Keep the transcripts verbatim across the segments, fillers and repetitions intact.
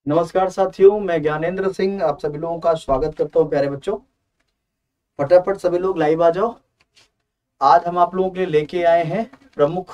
नमस्कार साथियों, मैं ज्ञानेंद्र सिंह आप सभी लोगों का स्वागत करता हूं। प्यारे बच्चों, फटाफट सभी लोग लाइव आ जाओ। आज हम आप लोगों के लिए लेके आए हैं प्रमुख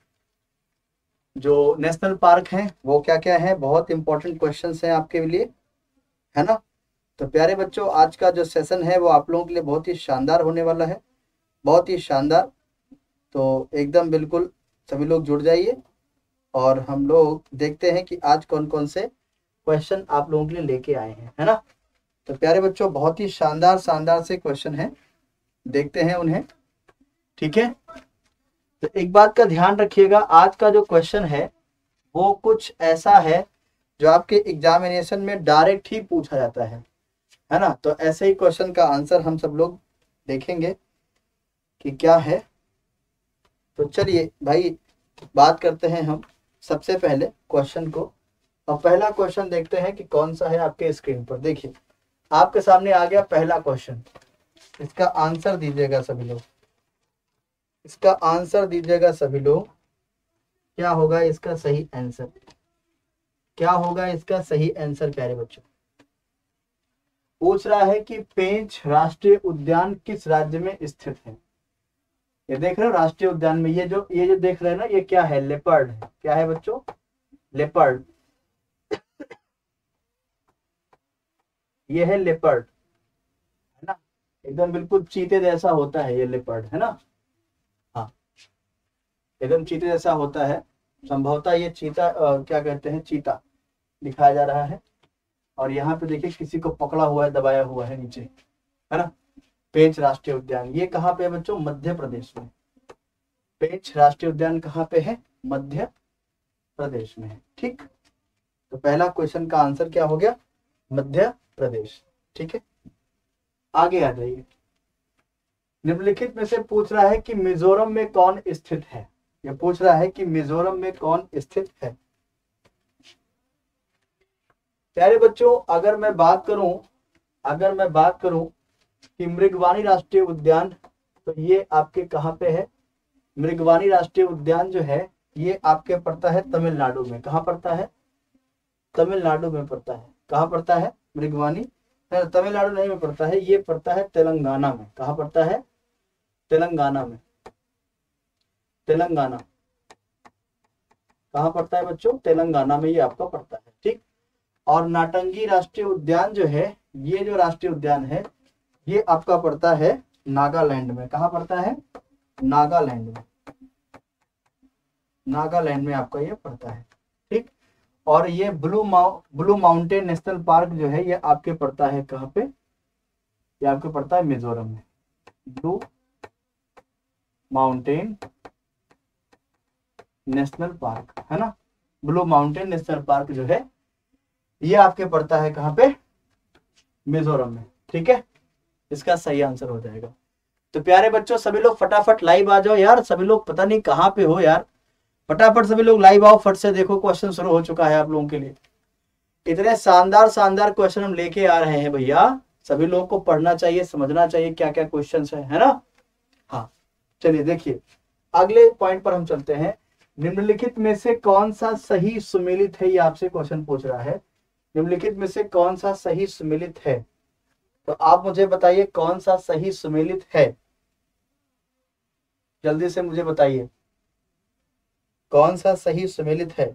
जो नेशनल पार्क हैं वो क्या क्या है। बहुत इंपॉर्टेंट क्वेश्चंस हैं आपके लिए, है ना। तो प्यारे बच्चों, आज का जो सेशन है वो आप लोगों के लिए बहुत ही शानदार होने वाला है, बहुत ही शानदार। तो एकदम बिल्कुल सभी लोग जुड़ जाइए और हम लोग देखते हैं कि आज कौन कौन से क्वेश्चन आप लोगों के लिए लेके आए हैं, है ना। तो प्यारे बच्चों, बहुत ही शानदार शानदार से क्वेश्चन हैं, देखते हैं उन्हें। ठीक है, तो एक बात का ध्यान रखिएगा, आज का जो क्वेश्चन है वो कुछ ऐसा है जो आपके एग्जामिनेशन में डायरेक्ट ही पूछा जाता है, है ना। तो ऐसे ही क्वेश्चन का आंसर हम सब लोग देखेंगे कि क्या है। तो चलिए भाई, बात करते हैं हम सबसे पहले क्वेश्चन को। और पहला क्वेश्चन देखते हैं कि कौन सा है आपके स्क्रीन पर। देखिए, आपके सामने आ गया पहला क्वेश्चन। इसका आंसर दीजिएगा सभी लोग, इसका आंसर दीजिएगा सभी लोग। क्या होगा इसका सही आंसर? क्या होगा इसका सही आंसर प्यारे बच्चों? पूछ रहा है कि पेंच राष्ट्रीय उद्यान किस राज्य में स्थित है। ये देख रहे हो राष्ट्रीय उद्यान में, ये जो ये जो देख रहे हैं ना, ये क्या है? लेपर्ड है। क्या है बच्चों? लेपर्ड। ये है लेपर्ड, है ना। एकदम बिल्कुल चीते जैसा होता है ये लेपर्ड, है ना। हाँ, एकदम चीते जैसा होता है। संभवतः ये चीता अ, क्या कहते हैं, चीता दिखाया जा रहा है। और यहाँ पे देखिए किसी को पकड़ा हुआ है, दबाया हुआ है नीचे, है ना। पेंच राष्ट्रीय उद्यान ये कहाँ पे है बच्चों? मध्य प्रदेश में। पेंच राष्ट्रीय उद्यान कहाँ पे है? मध्य प्रदेश में है। ठीक, तो पहला क्वेश्चन का आंसर क्या हो गया? मध्य प्रदेश। ठीक है, आगे आ जाइए। निम्नलिखित में से पूछ रहा है कि मिजोरम में कौन स्थित है। ये पूछ रहा है कि मिजोरम में कौन स्थित है। प्यारे बच्चों, अगर मैं बात करूं अगर मैं बात करूं कि मृगवानी राष्ट्रीय उद्यान, तो ये आपके कहाँ पे है? मृगवानी राष्ट्रीय उद्यान जो है ये आपके पड़ता है तमिलनाडु में। कहाँ पड़ता है? तमिलनाडु में पड़ता है। कहाँ पड़ता है मृगवानी? तमिलनाडु नहीं में पड़ता है, ये पड़ता है तेलंगाना में। कहाँ पड़ता है? तेलंगाना में। तेलंगाना कहाँ पड़ता है बच्चों? तेलंगाना में ये आपका पड़ता है। ठीक, और नाटंगी राष्ट्रीय उद्यान जो है, ये जो राष्ट्रीय उद्यान है ये आपका पड़ता है नागालैंड में। कहाँ पड़ता है? नागालैंड में। नागालैंड में आपका ये पड़ता है। ठीक, और ये ब्लू माउ ब्लू माउंटेन नेशनल पार्क जो है ये आपके पड़ता है कहाँ पे? ये आपके पड़ता है मिजोरम में। ब्लू माउंटेन नेशनल पार्क, है ना। ब्लू माउंटेन नेशनल पार्क जो है ये आपके पड़ता है कहाँ पे? मिजोरम में। ठीक है, इसका सही आंसर हो जाएगा। तो प्यारे बच्चों, सभी लोग फटाफट लाइव आ जाओ यार। सभी लोग पता नहीं कहाँ पे हो यार, फटाफट सभी लोग लाइव आओ। फट से देखो, क्वेश्चन शुरू हो चुका है आप लोगों के लिए। इतने शानदार शानदार क्वेश्चन हम लेके आ रहे हैं भैया। सभी लोगों को पढ़ना चाहिए, समझना चाहिए क्या क्या क्वेश्चन है, है ना। हाँ, चलिए देखिए, अगले पॉइंट पर हम चलते हैं। निम्नलिखित में से कौन सा सही सुमेलित है? ये आपसे क्वेश्चन पूछ रहा है। निम्नलिखित में से कौन सा सही सुमेलित है? तो आप मुझे बताइए कौन सा सही सुमेलित है। जल्दी से मुझे बताइए कौन सा सही सुमेलित है।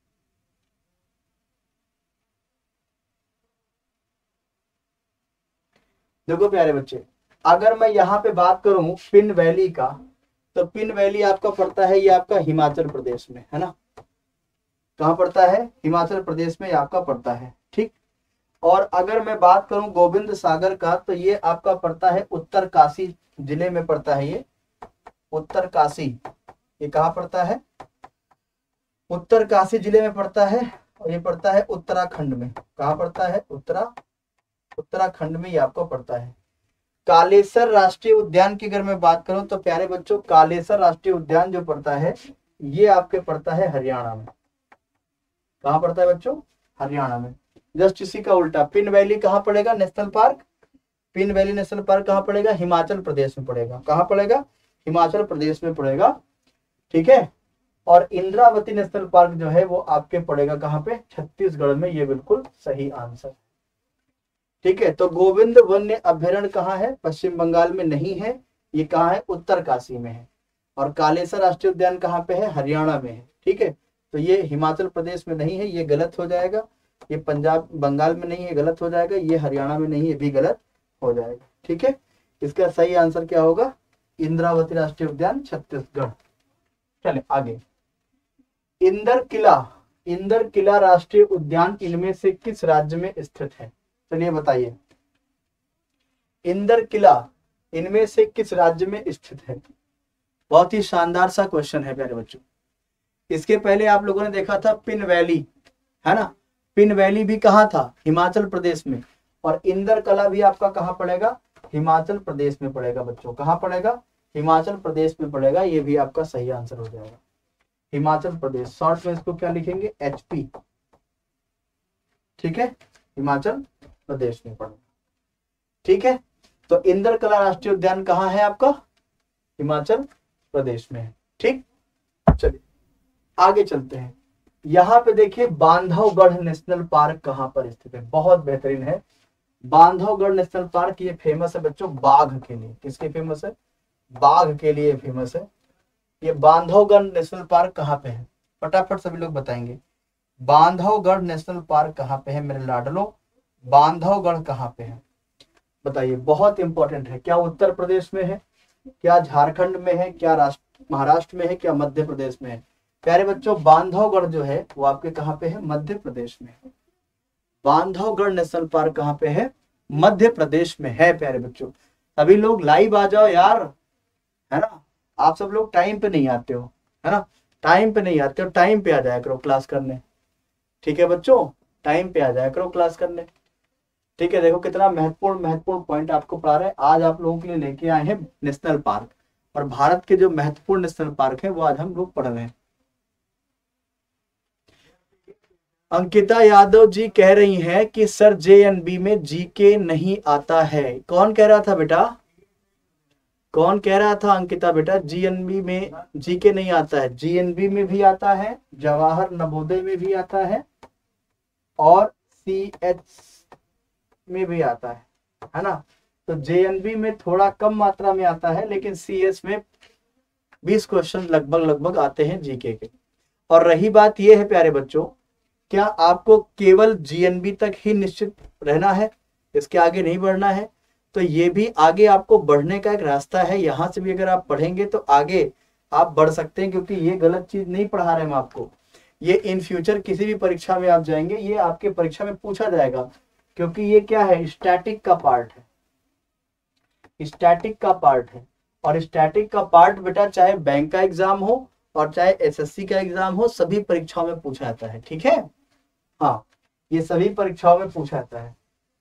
देखो प्यारे बच्चे, अगर मैं यहाँ पे बात करूं पिन वैली का, तो पिन वैली आपका पड़ता है ये आपका हिमाचल प्रदेश में, है ना। कहाँ पड़ता है? हिमाचल प्रदेश में आपका पड़ता है। ठीक, और अगर मैं बात करूं गोविंद सागर का, तो ये आपका पड़ता है उत्तर काशी जिले में पड़ता है। ये उत्तर काशी, ये कहाँ पड़ता है? उत्तर काशी जिले में पड़ता है। और ये पड़ता है उत्तराखंड में। कहाँ पड़ता है? उत्तरा उत्तराखंड में ये आपको पड़ता है। कालेसर राष्ट्रीय उद्यान की अगर मैं बात करूं, तो प्यारे बच्चों कालेसर राष्ट्रीय उद्यान जो पड़ता है ये आपके पड़ता है हरियाणा में। कहाँ पड़ता है बच्चों? हरियाणा में। जस्ट इसी का उल्टा, पिन वैली कहाँ पड़ेगा National Park? Pin Valley National Park कहाँ पड़ेगा? हिमाचल प्रदेश में पड़ेगा। कहाँ पड़ेगा? हिमाचल प्रदेश में पड़ेगा। ठीक है, और इंद्रावती नेशनल पार्क जो है वो आपके पड़ेगा कहाँ पे, छत्तीसगढ़ में। ये बिल्कुल सही आंसर। ठीक है, तो गोविंद वन्य अभ्यारण्य कहाँ है, पश्चिम बंगाल में नहीं है, ये कहाँ है, उत्तरकाशी में है। और कालेसर राष्ट्रीय उद्यान कहाँ पे है, हरियाणा में है। ठीक है, तो ये हिमाचल प्रदेश में नहीं है, ये गलत हो जाएगा। ये पंजाब बंगाल में नहीं है, गलत हो जाएगा। ये हरियाणा में नहीं है, भी गलत हो जाएगा। ठीक है, इसका सही आंसर क्या होगा, इंद्रावती राष्ट्रीय उद्यान छत्तीसगढ़। चले आगे, इंदर किला, इंदर किला राष्ट्रीय उद्यान इनमें से किस राज्य में स्थित है, चलिए बताइए। इंदर किला इनमें से किस राज्य में स्थित है। बहुत ही शानदार सा क्वेश्चन है प्यारे बच्चों। इसके पहले आप लोगों ने देखा था पिन वैली, है ना, पिन वैली भी कहाँ था, हिमाचल प्रदेश में। और इंदर किला भी आपका कहाँ पड़ेगा, हिमाचल प्रदेश में पड़ेगा बच्चों। कहाँ पड़ेगा, हिमाचल प्रदेश में पड़ेगा। ये भी आपका सही आंसर हो जाएगा, हिमाचल प्रदेश। शॉर्ट में इसको क्या लिखेंगे, एचपी। ठीक है, हिमाचल प्रदेश में पड़ेगा। ठीक है, तो इंदर किला राष्ट्रीय उद्यान कहाँ है आपका, हिमाचल प्रदेश में है। ठीक, चलिए आगे चलते हैं। यहाँ पे देखिए बांधवगढ़ नेशनल पार्क कहाँ पर स्थित है, बहुत बेहतरीन है। बांधवगढ़ नेशनल पार्क ये फेमस है बच्चों बाघ के लिए। किसके फेमस है, बाघ के लिए फेमस है। ये बांधवगढ़ नेशनल पार्क कहाँ पे है, फटाफट सभी लोग बताएंगे। बांधवगढ़ नेशनल पार्क कहाँ पे है मेरे लाडलो, बांधवगढ़ कहाँ पे है बताइए, बहुत इंपॉर्टेंट है। क्या उत्तर प्रदेश में है, क्या झारखंड में है, क्या राष्ट्र महाराष्ट्र में है, क्या मध्य प्रदेश में है। प्यारे बच्चों बांधवगढ़ जो है वो आपके कहाँ पे है, मध्य प्रदेश में है। बांधवगढ़ नेशनल पार्क कहाँ पे है, मध्य प्रदेश में है। प्यारे बच्चों सभी लोग लाइव आ जाओ यार, है ना। आप सब लोग टाइम पे नहीं आते हो, है ना, टाइम पे नहीं आते हो, टाइम पे आ जाया करो क्लास करने। ठीक है बच्चों, टाइम पे आ जाया करो क्लास करने। ठीक है, देखो कितना महत्वपूर्ण महत्वपूर्ण पॉइंट आपको पढ़ा रहे हैं। आज आप लोगों के लिए लेके आए हैं नेशनल पार्क, और भारत के जो महत्वपूर्ण नेशनल पार्क है वो आज हम लोग पढ़ रहे हैं। अंकिता यादव जी कह रही हैं कि सर जेएनबी में जीके नहीं आता है। कौन कह रहा था बेटा, कौन कह रहा था अंकिता बेटा, जीएनबी में जीके नहीं आता है। जीएनबी में भी आता है, जवाहर नवोदय में भी आता है, और सीएच में भी आता है, है ना। तो जेएनबी में थोड़ा कम मात्रा में आता है, लेकिन सीएस में बीस क्वेश्चन लगभग लगभग आते हैं जीके के। और रही बात यह है प्यारे बच्चों, क्या आपको केवल जीएनबी तक ही निश्चित रहना है, इसके आगे नहीं बढ़ना है, तो ये भी आगे आपको बढ़ने का एक रास्ता है। यहाँ से भी अगर आप पढ़ेंगे तो आगे आप बढ़ सकते हैं, क्योंकि ये गलत चीज नहीं पढ़ा रहे हम आपको। ये इन फ्यूचर किसी भी परीक्षा में आप जाएंगे, ये आपके परीक्षा में पूछा जाएगा, क्योंकि ये क्या है, स्टैटिक का पार्ट है, स्टैटिक का पार्ट है। और स्टैटिक का पार्ट बेटा चाहे बैंक का एग्जाम हो और चाहे एसएससी का एग्जाम हो, सभी परीक्षाओं में पूछा जाता है। ठीक है, हाँ ये सभी परीक्षाओं में पूछा जाता है।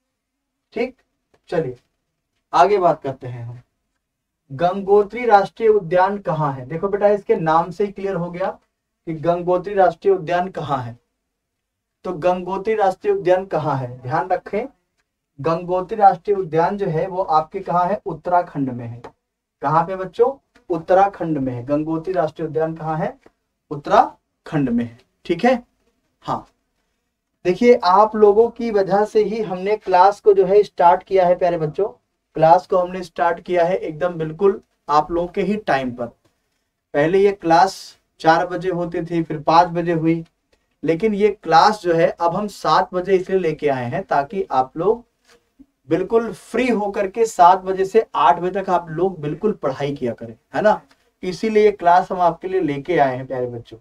ठीक, चलिए आगे बात करते हैं हम। गंगोत्री राष्ट्रीय उद्यान कहाँ है। देखो बेटा इसके नाम से ही क्लियर हो गया कि गंगोत्री राष्ट्रीय उद्यान कहाँ है। तो गंगोत्री राष्ट्रीय उद्यान कहाँ है, ध्यान रखें, गंगोत्री राष्ट्रीय उद्यान जो है वो आपके कहाँ है, उत्तराखंड में है। कहाँ पे बच्चों, उत्तराखंड में है। गंगोत्री राष्ट्रीय उद्यान कहाँ है, उत्तराखंड में है। ठीक है, हाँ देखिए आप लोगों की वजह से ही हमने क्लास को जो है स्टार्ट किया है प्यारे बच्चों। क्लास को हमने स्टार्ट किया है एकदम बिल्कुल आप लोगों के ही टाइम पर। पहले ये क्लास चार बजे होती थी, फिर पाँच बजे हुई, लेकिन ये क्लास जो है अब हम सात बजे इसलिए लेके आए हैं ताकि आप लोग बिल्कुल फ्री होकर के सात बजे से आठ बजे तक आप लोग बिल्कुल पढ़ाई किया करें, है ना। इसीलिए ये क्लास हम आपके लिए लेके आए हैं प्यारे बच्चों।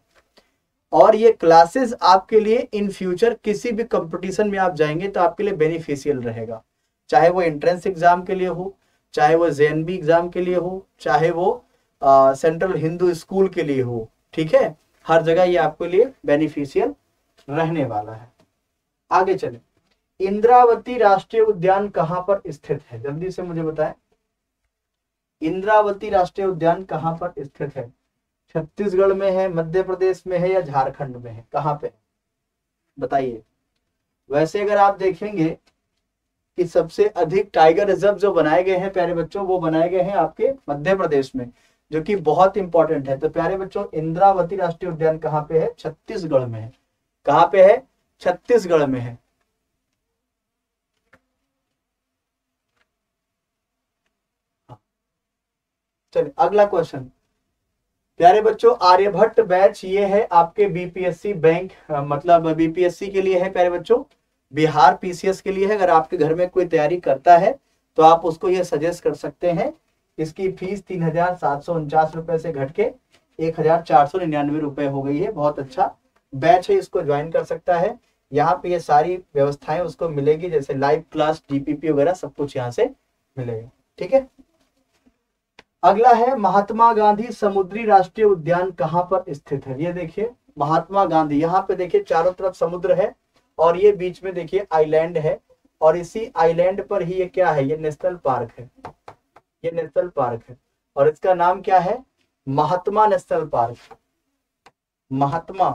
और ये क्लासेस आपके लिए इन फ्यूचर किसी भी कंपटीशन में आप जाएंगे तो आपके लिए बेनिफिशियल रहेगा, चाहे वो एंट्रेंस एग्जाम के लिए हो, चाहे वो जेएनबी एग्जाम के लिए हो, चाहे वो सेंट्रल हिंदू स्कूल के लिए हो। ठीक है, हर जगह ये आपके लिए बेनिफिशियल रहने वाला है। आगे चले, इंद्रावती राष्ट्रीय उद्यान कहां पर स्थित है, जल्दी से मुझे बताएं। इंद्रावती राष्ट्रीय उद्यान कहां पर स्थित है, छत्तीसगढ़ में है, मध्य प्रदेश में है, या झारखंड में है, कहां पे बताइए। वैसे अगर आप देखेंगे कि सबसे अधिक टाइगर रिजर्व जो बनाए गए हैं प्यारे बच्चों, वो बनाए गए हैं आपके मध्य प्रदेश में, जो कि बहुत इंपॉर्टेंट है। तो प्यारे बच्चों, इंद्रावती राष्ट्रीय उद्यान कहाँ पे है? छत्तीसगढ़ में है। कहाँ पे है? छत्तीसगढ़ में है। चलिए अगला क्वेश्चन। प्यारे बच्चों, आर्यभट्ट बैच ये है आपके बीपीएससी बैंक, मतलब बीपीएससी के लिए है प्यारे बच्चों, बिहार पीसीएस के लिए है। अगर आपके घर में कोई तैयारी करता है तो आप उसको ये सजेस्ट कर सकते हैं। इसकी फीस तीन हजार सात सौ उनचास रुपए से घट के एक हजार चार सौ निन्यानवे रुपए हो गई है। बहुत अच्छा बैच है, इसको ज्वाइन कर सकता है। यहाँ पे ये सारी व्यवस्थाएं उसको मिलेगी, जैसे लाइव क्लास, डीपीपी वगैरह सब कुछ यहाँ से मिलेगा। ठीक है। अगला है महात्मा गांधी समुद्री राष्ट्रीय उद्यान कहाँ पर स्थित है? ये देखिए महात्मा गांधी, यहाँ पे देखिए चारों तरफ समुद्र है और ये बीच में देखिए आइलैंड है, और इसी आइलैंड पर ही ये क्या है? ये नेशनल पार्क है। ये नेशनल पार्क है और इसका नाम क्या है? Mahatma National Park. Mahatma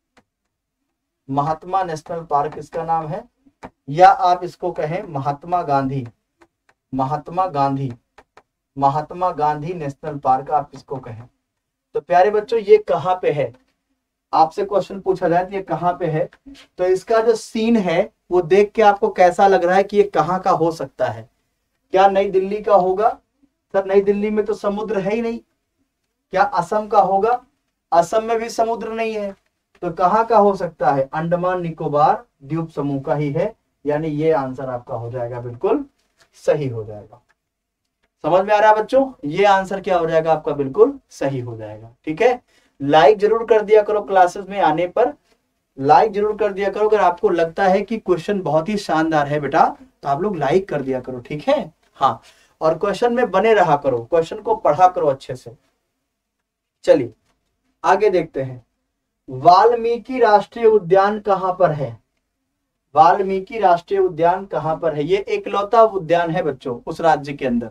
Mahatma National Park इसका नाम है, या आप इसको कहें महात्मा गांधी। महात्मा गांधी महात्मा गांधी नेशनल पार्क आप इसको कहें। तो प्यारे बच्चों, ये कहाँ पे है? आपसे क्वेश्चन पूछा जाए तो ये कहाँ पे है, तो इसका जो सीन है वो देख के आपको कैसा लग रहा है कि ये कहाँ का हो सकता है? क्या नई दिल्ली का होगा? सर नई दिल्ली में तो समुद्र है ही नहीं। क्या असम का होगा? असम में भी समुद्र नहीं है। तो कहाँ का हो सकता है? अंडमान निकोबार द्वीप समूह का ही है, यानी ये आंसर आपका हो जाएगा, बिल्कुल सही हो जाएगा। समझ में आ रहा है बच्चों? ये आंसर क्या हो जाएगा आपका? बिल्कुल सही हो जाएगा। ठीक है। लाइक जरूर कर दिया करो, क्लासेस में आने पर लाइक जरूर कर दिया करो। अगर आपको लगता है कि क्वेश्चन बहुत ही शानदार है बेटा, तो आप लोग लाइक कर दिया करो। ठीक है। हाँ, और क्वेश्चन में बने रहा करो, क्वेश्चन को पढ़ा करो अच्छे से। चलिए आगे देखते हैं। वाल्मीकि राष्ट्रीय उद्यान कहाँ पर है? वाल्मीकि राष्ट्रीय उद्यान कहाँ पर है? ये एकलौता उद्यान है बच्चों उस राज्य के अंदर।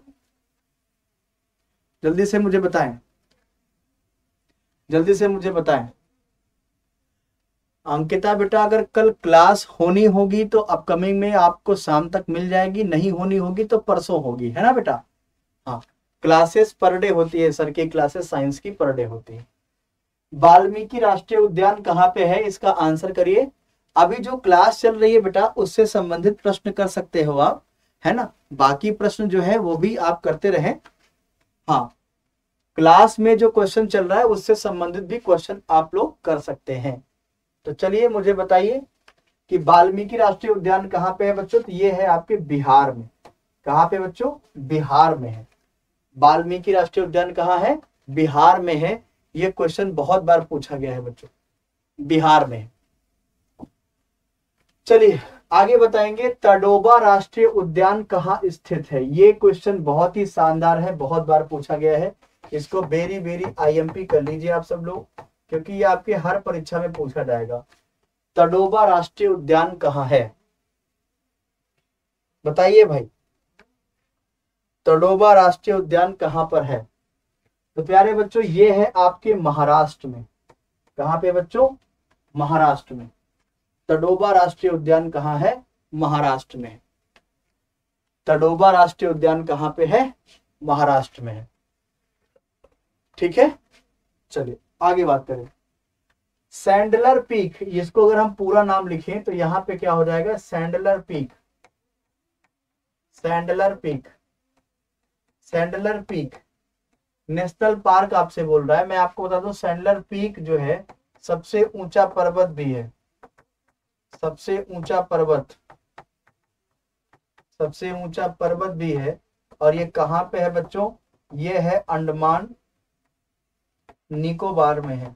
जल्दी से मुझे बताएं, जल्दी से मुझे बताएं। अंकिता बेटा, अगर कल क्लास होनी होगी तो अपकमिंग में आपको शाम तक मिल जाएगी, नहीं होनी होगी तो परसों होगी, है ना बेटा? हाँ, क्लासेस पर डे होती है, सर की क्लासेस साइंस की पर डे होती है। वाल्मीकि राष्ट्रीय उद्यान कहाँ पे है, इसका आंसर करिए। अभी जो क्लास चल रही है बेटा उससे संबंधित प्रश्न कर सकते हो आप, है ना? बाकी प्रश्न जो है वो भी आप करते रहें। हाँ, क्लास में जो क्वेश्चन चल रहा है उससे संबंधित भी क्वेश्चन आप लोग कर सकते हैं। तो चलिए मुझे बताइए कि वाल्मीकि राष्ट्रीय उद्यान कहाँ पे है बच्चों? तो ये है आपके बिहार में। कहाँ पे बच्चों? बिहार में है। वाल्मीकि राष्ट्रीय उद्यान कहाँ है? बिहार में है। ये क्वेश्चन बहुत बार पूछा गया है बच्चों, बिहार में। चलिए आगे बताएंगे, तडोबा राष्ट्रीय उद्यान कहाँ स्थित है? ये क्वेश्चन बहुत ही शानदार है, बहुत बार पूछा गया है। इसको वेरी वेरी आईएमपी कर लीजिए आप सब लोग, क्योंकि ये आपके हर परीक्षा में पूछा जाएगा। तडोबा राष्ट्रीय उद्यान कहाँ है? बताइए भाई, तडोबा राष्ट्रीय उद्यान कहाँ पर है? तो प्यारे बच्चों, ये है आपके महाराष्ट्र में। कहाँ पे बच्चों? महाराष्ट्र में। तडोबा राष्ट्रीय उद्यान कहाँ है? महाराष्ट्र में। तडोबा राष्ट्रीय उद्यान कहाँ पे है? महाराष्ट्र में है। ठीक है। चलिए आगे बात करें। सैंडलर पीक, इसको अगर हम पूरा नाम लिखें तो यहां पे क्या हो जाएगा? Saddle Peak. Saddle Peak Saddle Peak National Park आपसे बोल रहा है। मैं आपको बता दूं, सैंडलर पीक जो है सबसे ऊंचा पर्वत भी है। सबसे ऊंचा पर्वत सबसे ऊंचा पर्वत भी है। और ये कहाँ पे है बच्चों? ये है अंडमान निकोबार में है।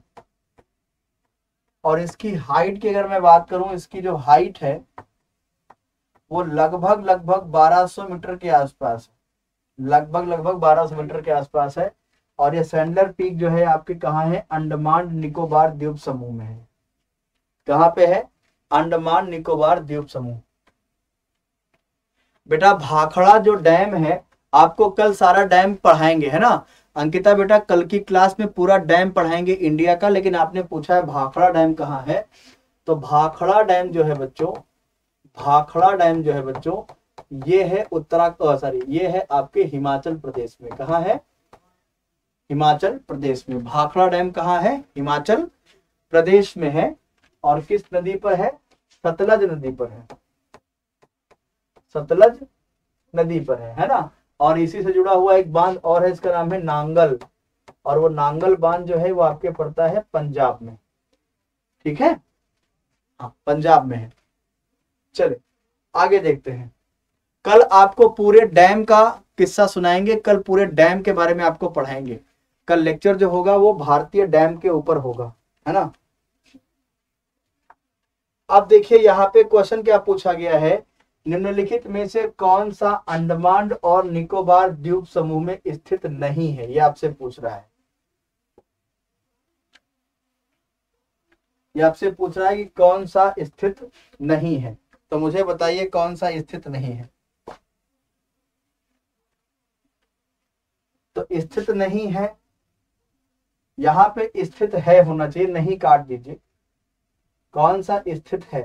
और इसकी हाइट की अगर मैं बात करूं, इसकी जो हाइट है वो लगभग लगभग बारह सौ मीटर के आसपास है। लगभग लगभग बारह सौ मीटर के आसपास है। और ये सैंडलर पीक जो है आपके कहाँ है? अंडमान निकोबार द्वीप समूह में है। कहाँ पे है? अंडमान निकोबार द्वीप समूह। बेटा भाखड़ा जो डैम है, आपको कल सारा डैम पढ़ाएंगे, है ना अंकिता बेटा? कल की क्लास में पूरा डैम पढ़ाएंगे इंडिया का, लेकिन आपने पूछा है भाखड़ा डैम कहाँ है। तो भाखड़ा डैम जो है बच्चों, भाखड़ा डैम जो है बच्चों, ये है उत्तराखंड, सॉरी ये है आपके हिमाचल प्रदेश में। कहाँ है? हिमाचल प्रदेश में। भाखड़ा डैम कहाँ है? हिमाचल प्रदेश में है। और किस नदी पर है? सतलज नदी पर है, सतलज नदी पर है, है ना। और इसी से जुड़ा हुआ एक बांध और है, इसका नाम है नांगल, और वो नांगल बांध जो है वो आपके पड़ता है पंजाब में, ठीक है, हाँ पंजाब में है। चले आगे देखते हैं। कल आपको पूरे डैम का किस्सा सुनाएंगे, कल पूरे डैम के बारे में आपको पढ़ाएंगे। कल लेक्चर जो होगा वो भारतीय डैम के ऊपर होगा, है ना। अब देखिए यहाँ पे क्वेश्चन क्या पूछा गया है, निम्नलिखित में से कौन सा अंडमान और निकोबार द्वीप समूह में स्थित नहीं है, ये आपसे पूछ रहा है। ये आपसे पूछ रहा है कि कौन सा स्थित नहीं है, तो मुझे बताइए कौन सा स्थित नहीं है। तो स्थित नहीं है, यहां पे स्थित है होना चाहिए, नहीं काट दीजिए। कौन सा स्थित है,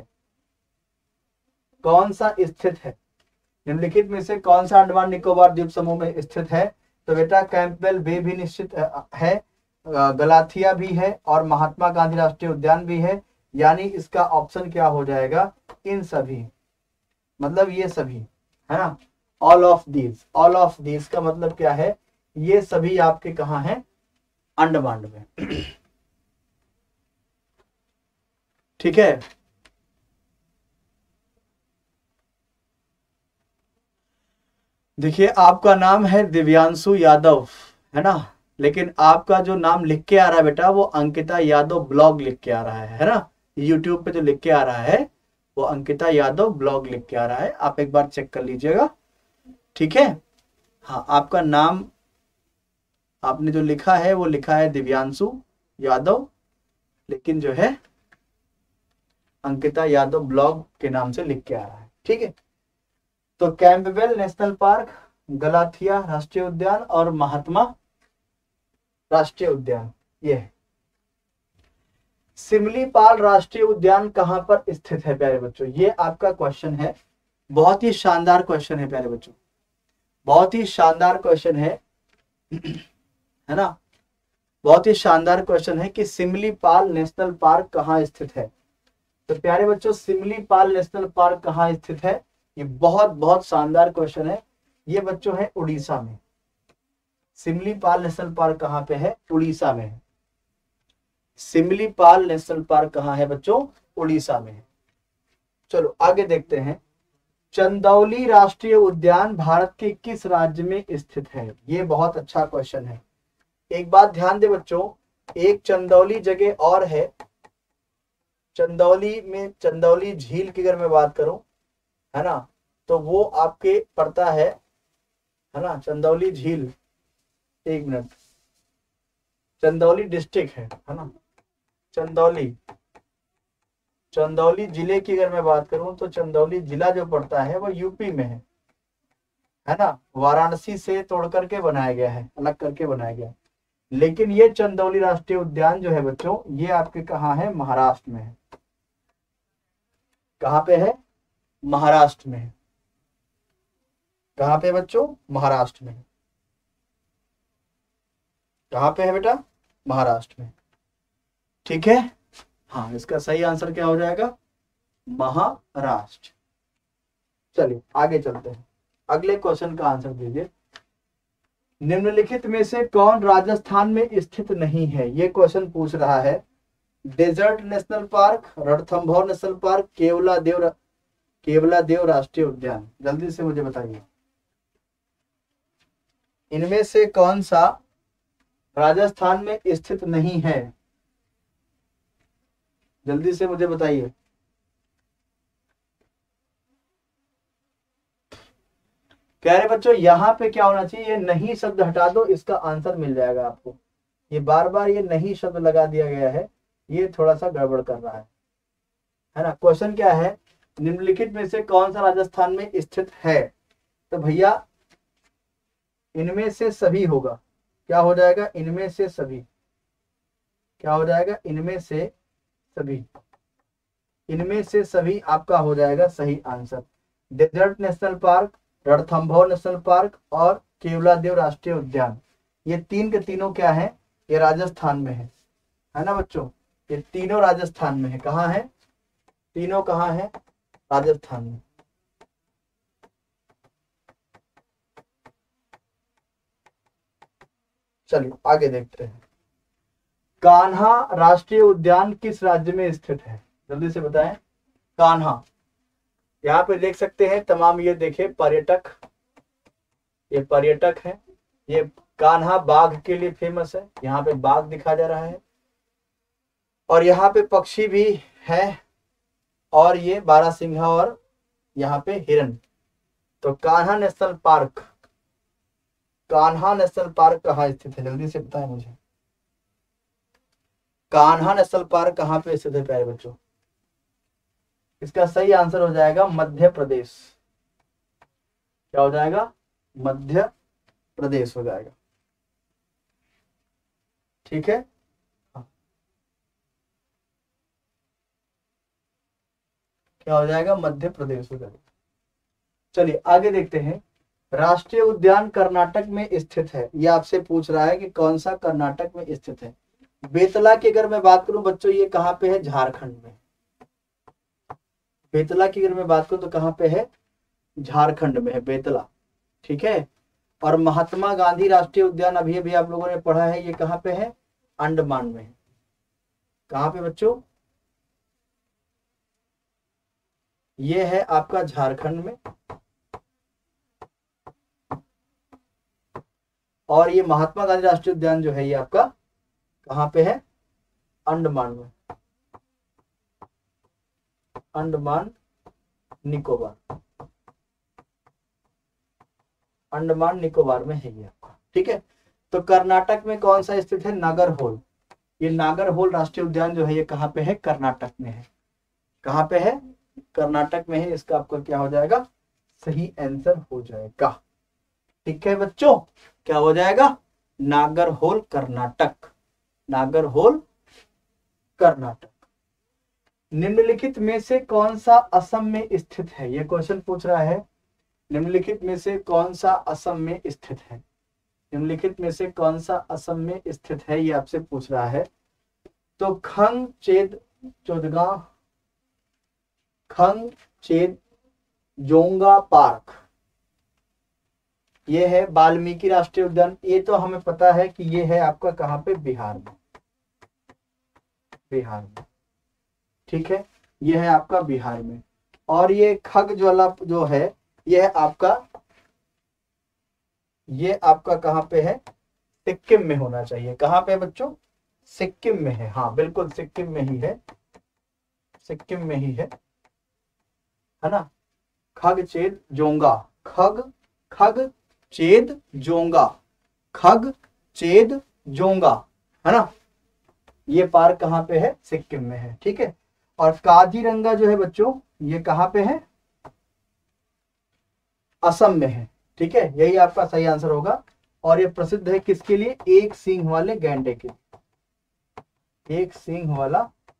कौन सा स्थित है, निम्नलिखित में से कौन सा अंडमान निकोबार द्वीप समूह में स्थित है? तो बेटा कैंपबेल बे भी निश्चित है, गलाथिया भी है, और महात्मा गांधी राष्ट्रीय उद्यान भी है। यानी इसका ऑप्शन क्या हो जाएगा? इन सभी, मतलब ये सभी, है ना। All of these, all of these का मतलब क्या है? ये सभी आपके कहाँ हैं? अंडमान में, ठीक है। देखिए आपका नाम है दिव्यांशु यादव, है ना, लेकिन आपका जो नाम लिख के आ रहा है बेटा वो अंकिता यादव ब्लॉग लिख के आ रहा है, है ना। यूट्यूब पे जो लिख के आ रहा है वो अंकिता यादव ब्लॉग लिख के आ रहा है, आप एक बार चेक कर लीजिएगा, ठीक है। हाँ आपका नाम आपने जो लिखा है वो लिखा है दिव्यांशु यादव, लेकिन जो है अंकिता यादव ब्लॉग के नाम से लिख के आ रहा है, ठीक है। तो कैंपबेल नेशनल पार्क, गलाथिया राष्ट्रीय उद्यान और महात्मा राष्ट्रीय उद्यान, ये है। सिमलीपाल राष्ट्रीय उद्यान कहां पर स्थित है प्यारे बच्चों? ये आपका क्वेश्चन है, बहुत ही शानदार क्वेश्चन है प्यारे बच्चों, बहुत ही शानदार क्वेश्चन है, है ना। बहुत ही शानदार क्वेश्चन है कि सिमलीपाल नेशनल पार्क कहाँ स्थित है। तो प्यारे बच्चों सिमलीपाल नेशनल पार्क कहाँ स्थित है? ये बहुत बहुत शानदार क्वेश्चन है। ये बच्चों है उड़ीसा में। सिमलीपाल नेशनल पार्क कहाँ पे है? उड़ीसा में है। सिमलीपाल नेशनल पार्क कहाँ है बच्चों? उड़ीसा में है। चलो आगे देखते हैं। चंदौली राष्ट्रीय उद्यान भारत के किस राज्य में स्थित है? ये बहुत अच्छा क्वेश्चन है। एक बात ध्यान दे बच्चों, एक चंदौली जगह और है, चंदौली में चंदौली झील की अगर मैं बात करूं, है ना, तो वो आपके पड़ता है, है ना, चंदौली झील, एक मिनट, चंदौली डिस्ट्रिक्ट है, है ना, चंदौली चंदौली जिले की अगर मैं बात करूं तो चंदौली जिला जो पड़ता है वो यूपी में है, है ना, वाराणसी से तोड़ करके बनाया गया है, अलग करके बनाया गया है। लेकिन ये चंदौली राष्ट्रीय उद्यान जो है बच्चों, ये आपके कहाँ है? महाराष्ट्र में है। कहाँ पे है? महाराष्ट्र में है। कहाँ पे बच्चों? महाराष्ट्र में। कहाँ पे है बेटा? महाराष्ट्र में, ठीक है। हाँ इसका सही आंसर क्या हो जाएगा? महाराष्ट्र। चलिए आगे चलते हैं, अगले क्वेश्चन का आंसर दीजिए। निम्नलिखित में से कौन राजस्थान में स्थित नहीं है? ये क्वेश्चन पूछ रहा है। Desert National Park, Ranthambore National Park, Keoladeo Keoladeo राष्ट्रीय उद्यान, जल्दी से मुझे बताइए इनमें से कौन सा राजस्थान में स्थित नहीं है? जल्दी से मुझे बताइए। प्यारे बच्चों यहां पे क्या होना चाहिए? ये नहीं शब्द हटा दो, इसका आंसर मिल जाएगा आपको। ये बार बार ये नहीं शब्द लगा दिया गया है, ये थोड़ा सा गड़बड़ कर रहा है, है ना। क्वेश्चन क्या है? निम्नलिखित में से कौन सा राजस्थान में स्थित है? तो भैया इनमें से सभी होगा। क्या हो जाएगा? इनमें से सभी। क्या हो जाएगा? इनमें से सभी। इनमें से सभी आपका हो जाएगा सही answer. Desert National Park, Ranthambore National Park और केवलादेव राष्ट्रीय उद्यान, ये तीन के तीनों क्या है, ये राजस्थान में है है ना बच्चों, ये तीनों राजस्थान में है। कहाँ है, तीनों कहाँ है, राजस्थान में। चलिए आगे देखते हैं। कान्हा राष्ट्रीय उद्यान किस राज्य में स्थित है, जल्दी से बताएं। कान्हा, यहाँ पे देख सकते हैं तमाम, ये देखे पर्यटक, ये पर्यटक है। ये कान्हा बाघ के लिए फेमस है, यहाँ पे बाघ दिखा जा रहा है, और यहाँ पे पक्षी भी है, और ये बारहसिंघा और यहाँ पे हिरन। तो Kanha National Park, Kanha National Park कहाँ स्थित है, जल्दी से बताएं मुझे। कान्हा नेशनल पार्क कहाँ पे स्थित है प्यारे बच्चों। इसका सही आंसर हो जाएगा मध्य प्रदेश। क्या हो जाएगा, मध्य प्रदेश हो जाएगा। ठीक है, क्या हो जाएगा, मध्य प्रदेश हो जाएगा। चलिए आगे देखते हैं। राष्ट्रीय उद्यान कर्नाटक में स्थित है, ये आपसे पूछ रहा है कि कौन सा कर्नाटक में स्थित है। बेतला की अगर मैं बात करूं बच्चों, ये कहाँ पे है, झारखंड में। बेतला की अगर मैं बात करूं तो कहाँ पे है, झारखंड में है बेतला। ठीक है, और महात्मा गांधी राष्ट्रीय उद्यान अभी अभी आप लोगों ने पढ़ा है, ये कहाँ पे है, अंडमान में है। कहाँ पे बच्चों, ये है आपका झारखंड में, और ये महात्मा गांधी राष्ट्रीय उद्यान जो है ये आपका कहाँ पे है, अंडमान में, अंडमान निकोबार, अंडमान निकोबार में है ये आपका। ठीक है, तो कर्नाटक में कौन सा स्थित है, नागरहोल। ये नागरहोल राष्ट्रीय उद्यान जो है ये कहाँ पे है, कर्नाटक में है। कहाँ पे है, कर्नाटक में है। इसका आपका क्या हो जाएगा, सही आंसर हो जाएगा। ठीक है बच्चों, क्या हो जाएगा, नागरहोल कर्नाटक, नागरहोल कर्नाटक। निम्नलिखित में से कौन सा असम में स्थित है, ये क्वेश्चन पूछ रहा है। निम्नलिखित में से कौन सा असम में स्थित है, निम्नलिखित में से कौन सा असम में स्थित है, ये आपसे पूछ रहा है। तो खंग चेद चोदगा खंग चेद जोंगा पार्क, ये है वाल्मीकि राष्ट्रीय उद्यान। ये तो हमें पता है कि ये है आपका कहाँ पे, बिहार में, बिहार में। ठीक है, ये है आपका बिहार में। और ये खग ज्वाला जो है ये है आपका, ये आपका कहाँ पे है, सिक्किम में होना चाहिए। कहाँ पे बच्चों, सिक्किम में है। हाँ बिल्कुल सिक्किम में ही है, सिक्किम में ही है, है ना। खग चेद जोंगा, खग खग चेद जोंगा, खग चेद जोंगा, है ना। ये पार्क कहाँ पे है, सिक्किम में है। ठीक है, और काजीरंगा जो है बच्चों ये कहाँ पे है, असम में है। ठीक है, यही आपका सही आंसर होगा। और ये प्रसिद्ध है किसके लिए, एक सींग वाले गैंडे के, एक सींग वाला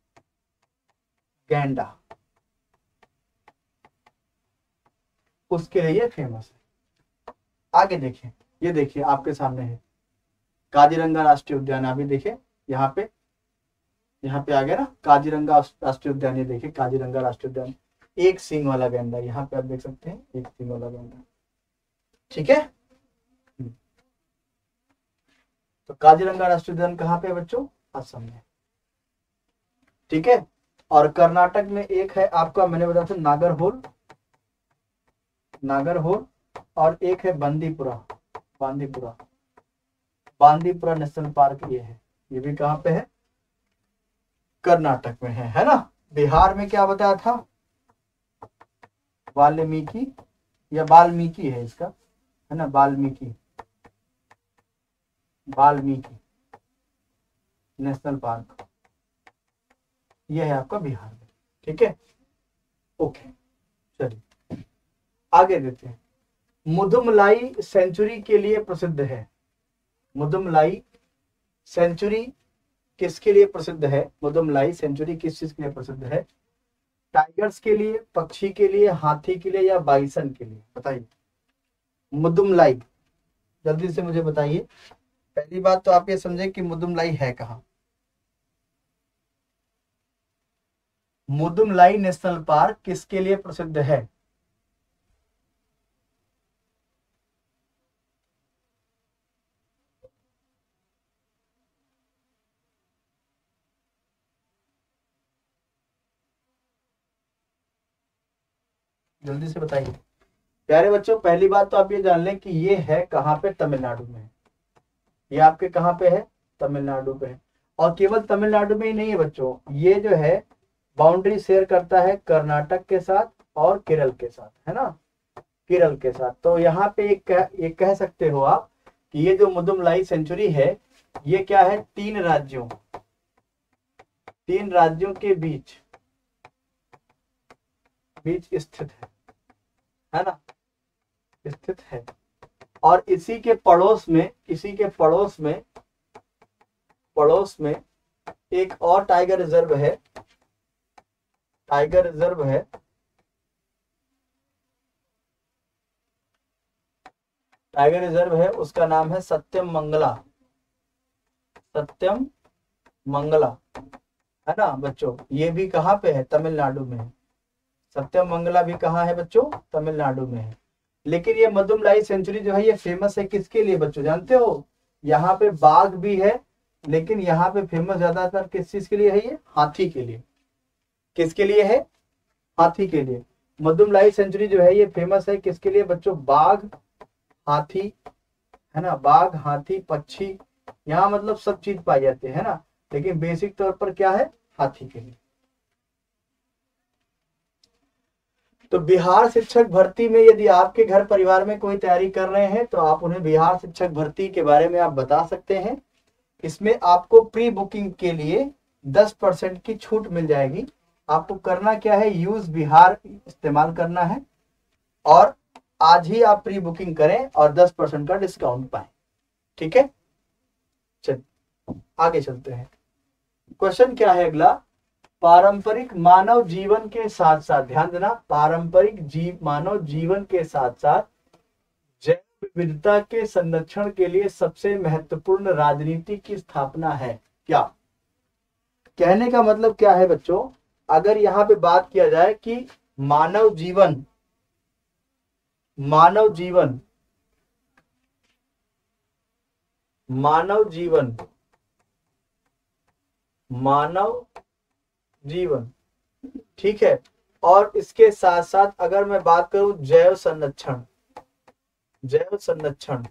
गैंडा, उसके लिए फेमस है। आगे देखिए, ये देखिए आपके सामने है काजीरंगा राष्ट्रीय उद्यान। अभी देखिए यहाँ पे, यहाँ पे आ गया ना काजीरंगा राष्ट्रीय उद्यान। ये देखिए काजीरंगा राष्ट्रीय उद्यान, एक सींग वाला गैंडा, यहाँ पे आप देख सकते हैं एक सींग वाला गैंडा। ठीक है, तो काजीरंगा राष्ट्रीय उद्यान कहाँ पे है बच्चों, असम में। ठीक है, और कर्नाटक में एक है आपका, मैंने बताया था नागरहोल, नागरहोल, और एक है बांदीपुरा, बांदीपुरा, बांदीपुरा नेशनल पार्क ये है। ये भी कहाँ पे है, कर्नाटक में है, है ना। बिहार में क्या बताया था, वाल्मीकि या वाल्मीकि है इसका, है ना, वाल्मीकि, वाल्मीकि नेशनल पार्क ये है आपका बिहार में। ठीक है, ओके चलिए आगे देते हैं। मुदुमलाई सेंचुरी के लिए प्रसिद्ध है, मुदुमलाई सेंचुरी किसके लिए प्रसिद्ध है, मुदुमलाई सेंचुरी किस चीज के लिए प्रसिद्ध है, टाइगर्स के लिए, पक्षी के लिए, हाथी के लिए, या बाइसन के लिए, बताइए। मुदुमलाई जल्दी से मुझे बताइए, पहली बात तो आप ये समझे कि मुदुमलाई है कहाँ। मुदुमलाई नेशनल पार्क किसके लिए प्रसिद्ध है? जल्दी से बताइए प्यारे बच्चों। पहली बात तो आप ये जान लें कि ये है कहाँ पे, तमिलनाडु में। ये आपके कहाँ पे है? तमिलनाडु पे है। और केवल तमिलनाडु में ही नहीं है बच्चों, ये जो है बाउंड्री शेयर करता है कर्नाटक के साथ और केरल के साथ, है ना, केरल के साथ। तो यहाँ पे एक कह, एक कह सकते हो आप कि ये जो मुदुमलाई सेंचुरी है, ये क्या है, तीन राज्यों तीन राज्यों के बीच बीच स्थित है है ना, स्थित है। और इसी के पड़ोस में इसी के पड़ोस में पड़ोस में एक और टाइगर रिजर्व है टाइगर रिजर्व है टाइगर रिजर्व है, उसका नाम है सत्यम मंगला सत्यम मंगला, है ना बच्चों। ये भी कहाँ पे है? तमिलनाडु में है। सत्यम मंगला भी कहाँ है बच्चों? तमिलनाडु में है। लेकिन ये मदुमलाई सेंचुरी जो है ये फेमस है किसके लिए बच्चों, जानते हो? यहाँ पे बाघ भी है, लेकिन यहाँ पे फेमस ज्यादातर किस चीज के लिए है? ये हाथी के लिए। किसके लिए है? हाथी के लिए। मदुमलाई सेंचुरी जो है ये फेमस है किसके लिए बच्चों? बाघ, हाथी, है ना, बाघ, हाथी, पक्षी, यहाँ मतलब सब चीज पाई जाती है ना, लेकिन बेसिक तौर पर क्या है? हाथी के लिए। तो बिहार शिक्षक भर्ती में यदि आपके घर परिवार में कोई तैयारी कर रहे हैं तो आप उन्हें बिहार शिक्षक भर्ती के बारे में आप बता सकते हैं। इसमें आपको प्री बुकिंग के लिए दस परसेंट की छूट मिल जाएगी। आपको करना क्या है? यूज बिहार इस्तेमाल करना है और आज ही आप प्री बुकिंग करें और दस परसेंट का डिस्काउंट पाएं। ठीक है, चलिए आगे चलते हैं। क्वेश्चन क्या है अगला? पारंपरिक मानव जीवन के साथ साथ, ध्यान देना, पारंपरिक जीव मानव जीवन के साथ साथ जैव विविधता के संरक्षण के लिए सबसे महत्वपूर्ण राजनीति की स्थापना है क्या? कहने का मतलब क्या है बच्चों? अगर यहाँ पे बात किया जाए कि मानव जीवन मानव जीवन मानव जीवन मानव जीवन ठीक है, और इसके साथ साथ अगर मैं बात करूं जैव संरक्षण जैव संरक्षण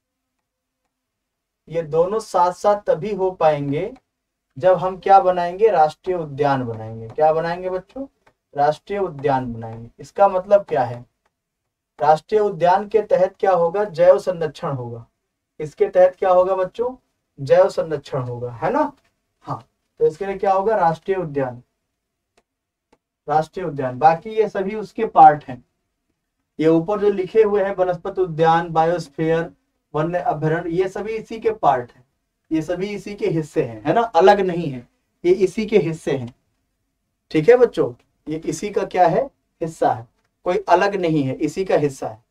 ये दोनों साथ साथ तभी हो पाएंगे जब हम क्या बनाएंगे? राष्ट्रीय उद्यान बनाएंगे। क्या बनाएंगे बच्चों? राष्ट्रीय उद्यान बनाएंगे। इसका मतलब क्या है? राष्ट्रीय उद्यान के तहत क्या होगा? जैव संरक्षण होगा। इसके तहत क्या होगा बच्चों? जैव संरक्षण होगा, है ना। हाँ, तो इसके लिए क्या होगा? राष्ट्रीय उद्यान राष्ट्रीय उद्यान। बाकी ये सभी उसके पार्ट हैं। ये ऊपर जो लिखे हुए हैं वनस्पति उद्यान, बायोस्फीयर, वन्य अभयारण्य, ये सभी इसी के पार्ट हैं। ये सभी इसी के हिस्से हैं, है ना, अलग नहीं है, ये इसी के हिस्से हैं। ठीक है बच्चों, ये इसी का क्या है? हिस्सा है, कोई अलग नहीं है, इसी का हिस्सा है।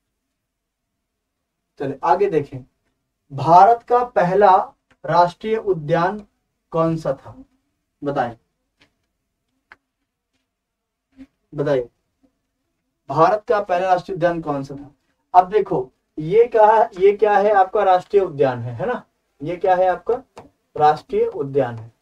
चलिए आगे देखें। भारत का पहला राष्ट्रीय उद्यान कौन सा था? बताएं बताइए भारत का पहला राष्ट्रीय उद्यान कौन सा था? अब देखो, ये कहा ये क्या है? आपका राष्ट्रीय उद्यान है है ना, ये क्या है? आपका राष्ट्रीय उद्यान है।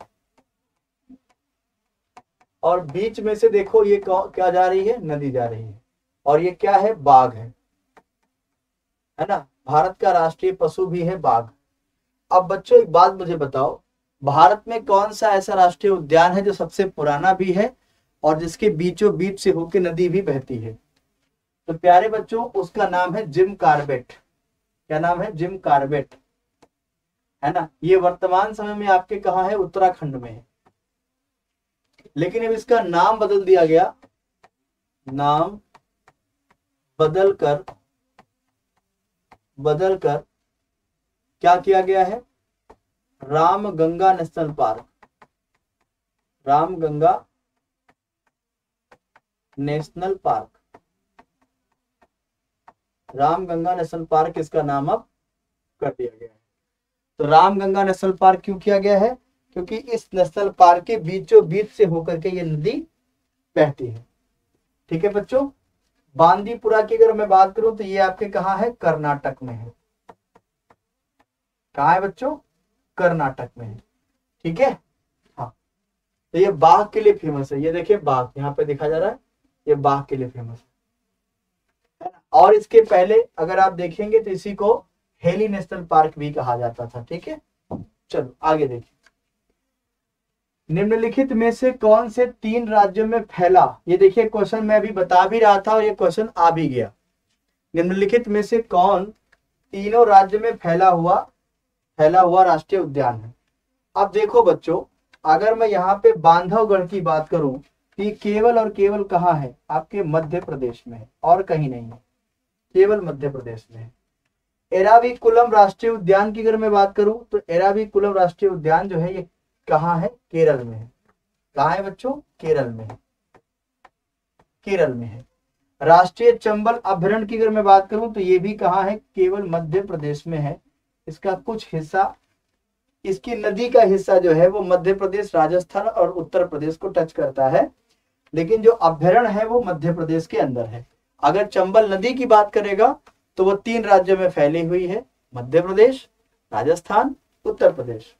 और बीच में से देखो ये क्या जा रही है? नदी जा रही है। और ये क्या है? बाघ है, है ना। भारत का राष्ट्रीय पशु भी है बाघ। अब बच्चों एक बात मुझे बताओ, भारत में कौन सा ऐसा राष्ट्रीय उद्यान है जो सबसे पुराना भी है और जिसके बीचों बीच से होकर नदी भी बहती है? तो प्यारे बच्चों उसका नाम है जिम कार्बेट। क्या नाम है? जिम कार्बेट, है ना। ये वर्तमान समय में आपके कहाँ है? उत्तराखंड में है। लेकिन अब इसका नाम बदल दिया गया, नाम बदल कर बदल कर क्या किया गया है? Ramganga National Park Ramganga National Park Ramganga National Park इसका नाम अब कर दिया गया है। तो रामगंगा नेशनल पार्क क्यों किया गया है? क्योंकि इस नेशनल पार्क के बीचों बीच से होकर के ये नदी बहती है। ठीक है बच्चों। बांदीपुरा की अगर मैं बात करूं तो ये आपके कहाँ है? कर्नाटक में है। कहाँ है बच्चों? कर्नाटक में है। ठीक है। हाँ, तो ये बाघ के लिए फेमस है। ये देखिए बाघ यहाँ पे दिखा जा रहा है, ये बाघ के लिए फेमस है। और इसके पहले अगर आप देखेंगे तो इसी को हेली नेशनल पार्क भी कहा जाता था। ठीक है, चलो आगे देखिए। निम्नलिखित में से कौन से तीन राज्यों में फैला? ये देखिए क्वेश्चन मैं अभी बता भी रहा था और ये क्वेश्चन आ भी गया। निम्नलिखित में से कौन तीनों राज्य में फैला हुआ फैला हुआ राष्ट्रीय उद्यान है? अब देखो बच्चों, अगर मैं यहाँ पे बांधवगढ़ की बात करूं कि केवल और केवल कहाँ है? आपके मध्य प्रदेश में है और कहीं नहीं है, केवल मध्य प्रदेश में है। एराविकुलम राष्ट्रीय उद्यान की अगर मैं बात करूं तो एराविकुलम राष्ट्रीय उद्यान जो है ये कहाँ है? केरल में है। कहाँ है बच्चों? केरल में है। केरल में है। राष्ट्रीय चंबल अभयारण्य की अगर मैं बात करूं तो ये भी कहाँ है? केवल मध्य प्रदेश में है। इसका कुछ हिस्सा, इसकी नदी का हिस्सा जो है वो मध्य प्रदेश, राजस्थान और उत्तर प्रदेश को टच करता है, लेकिन जो अभयारण्य है वो मध्य प्रदेश के अंदर है। अगर चंबल नदी की बात करेगा तो वो तीन राज्यों में फैली हुई है, मध्य प्रदेश, राजस्थान, उत्तर प्रदेश।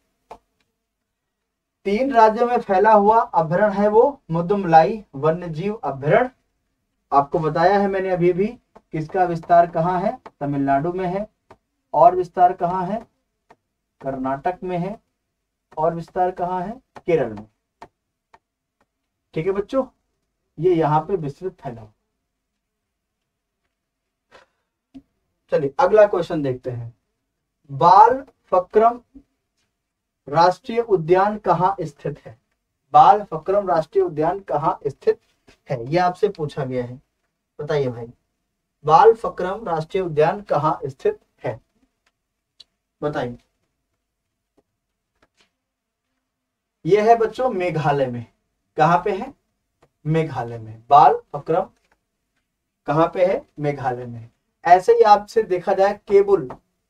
तीन राज्यों में फैला हुआ अभयारण्य है वो मुदुमलाई वन्य जीव अभयारण्य। आपको बताया है मैंने अभी भी, किसका विस्तार कहाँ है? तमिलनाडु में है। और विस्तार कहाँ है? कर्नाटक में है। और विस्तार कहाँ है? केरल में। ठीक है बच्चों, ये यहाँ पे विस्तृत फैला। चलिए अगला क्वेश्चन देखते हैं। बाल फक्रम राष्ट्रीय उद्यान कहाँ स्थित है? बाल फक्रम राष्ट्रीय उद्यान कहाँ स्थित है, यह आपसे पूछा गया है। बताइए भाई, बाल फक्रम राष्ट्रीय उद्यान कहाँ स्थित है? बताइए। यह है बच्चों मेघालय में। कहाँ पे है? मेघालय में। बाल फक्रम कहाँ पे है? मेघालय में। ऐसे ही आपसे देखा जाए केबुल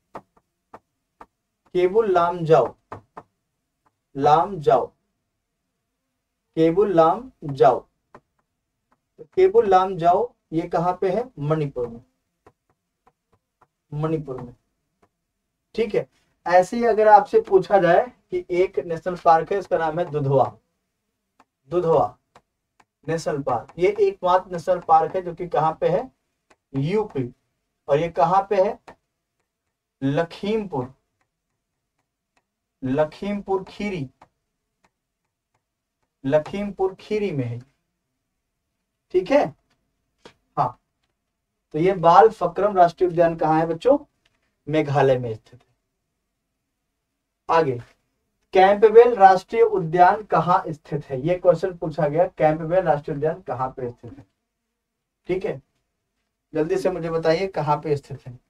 केबुल लामजाओ लामजाओ केबुल लामजाओ केबुल लामजाओ ये कहाँ पे है? मणिपुर में। मणिपुर में। ठीक है। ऐसे ही अगर आपसे पूछा जाए कि एक नेशनल पार्क है, इसका नाम है दुधवा दुधवा नेशनल पार्क। ये एकमात्र नेशनल पार्क है जो कि कहाँ पे है? यूपी। और ये कहाँ पे है? लखीमपुर लखीमपुर खीरी लखीमपुर खीरी में है। ठीक है। हाँ, तो ये बाल फक्रम राष्ट्रीय उद्यान कहाँ है बच्चों? मेघालय में स्थित है। आगे, कैंपबेल राष्ट्रीय उद्यान कहाँ स्थित है? ये क्वेश्चन पूछा गया, कैंपबेल राष्ट्रीय उद्यान कहाँ पे स्थित है? ठीक है, जल्दी से मुझे बताइए कहाँ पे स्थित है।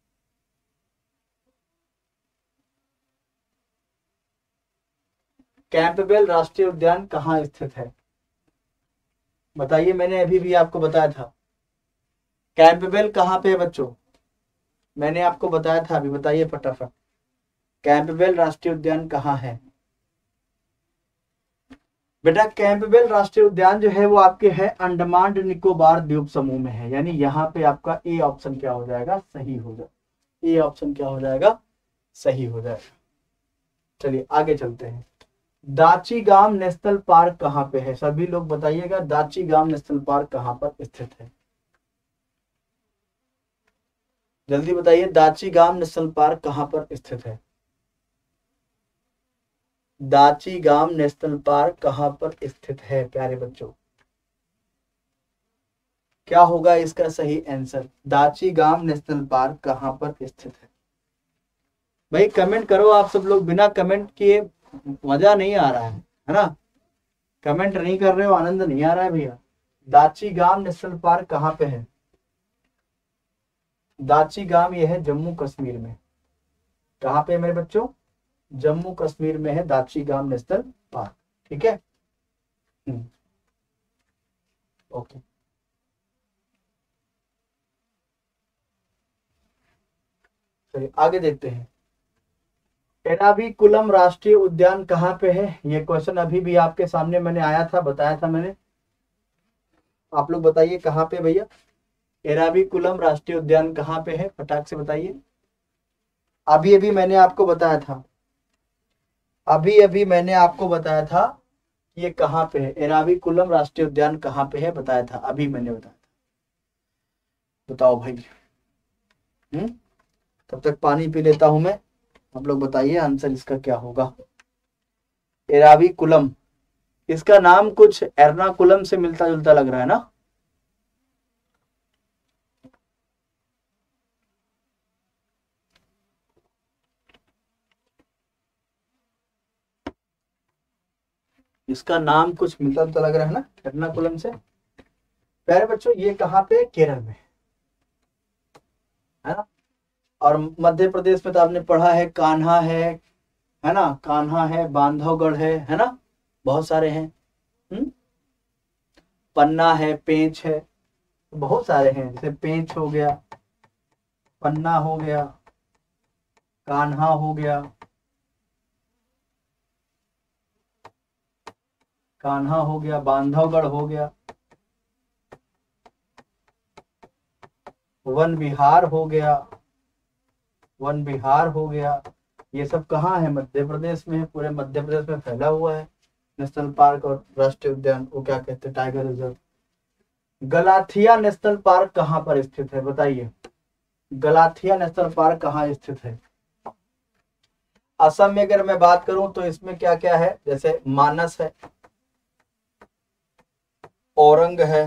कैंपबेल राष्ट्रीय उद्यान कहाँ स्थित है? बताइए, मैंने अभी भी आपको बताया था। कैंपबेल कहाँ पे है बच्चों? मैंने आपको बताया था अभी, बताइए फटाफट। कैंपबेल राष्ट्रीय उद्यान कहाँ है? बेटा कैंपबेल राष्ट्रीय उद्यान जो है वो आपके है अंडमान निकोबार द्वीप समूह में है। यानी यहाँ पे आपका ए ऑप्शन क्या हो जाएगा? सही हो जाएगा। ए ऑप्शन क्या हो जाएगा? सही हो जाएगा। चलिए आगे चलते हैं। दाची गाम नेशनल पार्क कहाँ पे है? सभी लोग बताइएगा, दाची गाम नेशनल पार्क कहाँ पर स्थित है? जल्दी बताइए, दाची गाम नेशनल पार्क कहाँ पर स्थित है? दाची गाम नेशनल पार्क कहाँ पर स्थित है प्यारे बच्चों? क्या होगा इसका सही आंसर? दाची गाम नेशनल पार्क कहाँ पर स्थित है? भाई कमेंट करो आप सब लोग, बिना कमेंट किए मजा नहीं आ रहा है, है ना? कमेंट नहीं कर रहे हो, आनंद नहीं आ रहा है भैया। दाची गाम नेशनल पार्क कहाँ पे है? दाची गाम ये है जम्मू कश्मीर में। कहाँ पे है मेरे बच्चों? जम्मू कश्मीर में है दाची गाम नेशनल पार्क। ठीक है, ओके। चलिए आगे देखते हैं। एराविकुलम राष्ट्रीय उद्यान कहाँ पे है? ये क्वेश्चन अभी भी आपके सामने मैंने आया था, बताया था मैंने। आप लोग बताइए कहाँ पे भैया, एराविकुलम राष्ट्रीय उद्यान कहाँ पे है, फटाक से बताइए। अभी अभी मैंने आपको बताया था, अभी अभी मैंने आपको बताया था कि ये कहाँ पे है, एराविकुलम राष्ट्रीय उद्यान कहाँ पे है, बताया था, अभी मैंने बताया था। बताओ भाई। हम्म तब तक पानी पी लेता हूं मैं, आप लोग बताइए आंसर इसका क्या होगा। एराविकुलम, इसका नाम कुछ एर्नाकुलम से मिलता जुलता लग रहा है ना। इसका नाम कुछ मिलता जुलता लग रहा है ना एर्नाकुलम से। प्यारे बच्चों ये कहाँ पे, केरल में है ना। और मध्य प्रदेश में तो आपने पढ़ा है कान्हा है है ना, कान्हा है, बांधवगढ़ है है ना, बहुत सारे हैं। हम्म पन्ना है, पेंच है, बहुत सारे हैं, जैसे पेंच हो गया, पन्ना हो गया, कान्हा हो गया, कान्हा हो गया, बांधवगढ़ हो गया, वन विहार हो गया, वन विहार हो गया। ये सब कहाँ है, मध्य प्रदेश में है, पूरे मध्य प्रदेश में फैला हुआ है। नेशनल पार्क और राष्ट्रीय उद्यान, वो क्या कहते हैं, tiger reserve. Galathea National Park कहाँ पर स्थित है, बताइए। गलाथिया नेशनल पार्क कहाँ स्थित है? असम में अगर मैं बात करूं तो इसमें क्या क्या है, जैसे मानस है, औरंग है,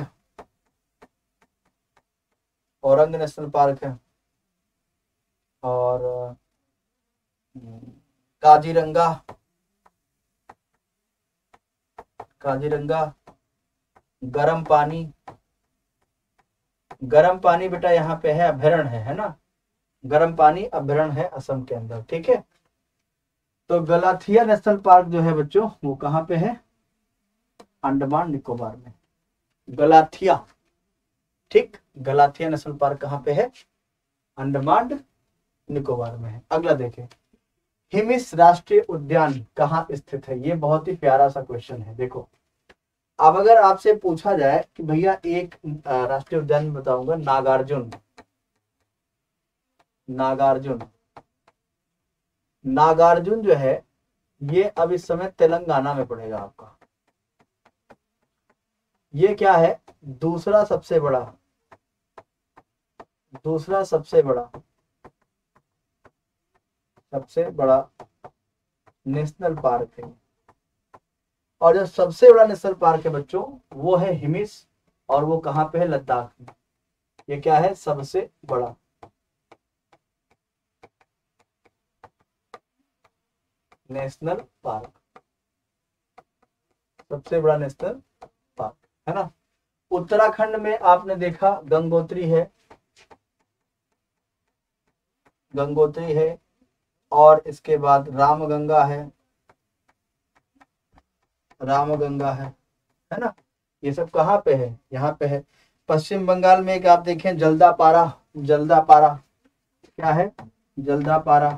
औरंग नेशनल पार्क है, और काजीरंगा, काजीरंगा, गर्म पानी, गर्म पानी बेटा यहाँ पे है, अभ्यारण्य है है ना, गर्म पानी अभ्यारण्य है असम के अंदर, ठीक है। तो गलाथिया नेशनल पार्क जो है बच्चों वो कहाँ पे है, अंडमान निकोबार में, गलाथिया, ठीक। गलाथिया नेशनल पार्क कहाँ पे है, अंडमान निकोबार में है। अगला देखें, हिमिस राष्ट्रीय उद्यान कहाँ स्थित है? ये बहुत ही प्यारा सा क्वेश्चन है। देखो अब अगर आपसे पूछा जाए कि भैया एक राष्ट्रीय उद्यान बताऊंगा, नागार्जुन, नागार्जुन, नागार्जुन जो है ये अब इस समय तेलंगाना में पड़ेगा आपका। ये क्या है, दूसरा सबसे बड़ा, दूसरा सबसे बड़ा, सबसे बड़ा नेशनल पार्क है। और जो सबसे बड़ा नेशनल पार्क है बच्चों वो है हिमिस, और वो कहाँ पे है, लद्दाख में। ये क्या है, सबसे बड़ा नेशनल पार्क, सबसे बड़ा नेशनल पार्क है ना। उत्तराखंड में आपने देखा गंगोत्री है, गंगोत्री है, और इसके बाद रामगंगा है, रामगंगा है है ना। ये सब कहाँ पे है, यहाँ पे है। पश्चिम बंगाल में एक आप देखें जल्दापारा, जल्दापारा क्या है, जल्दापारा,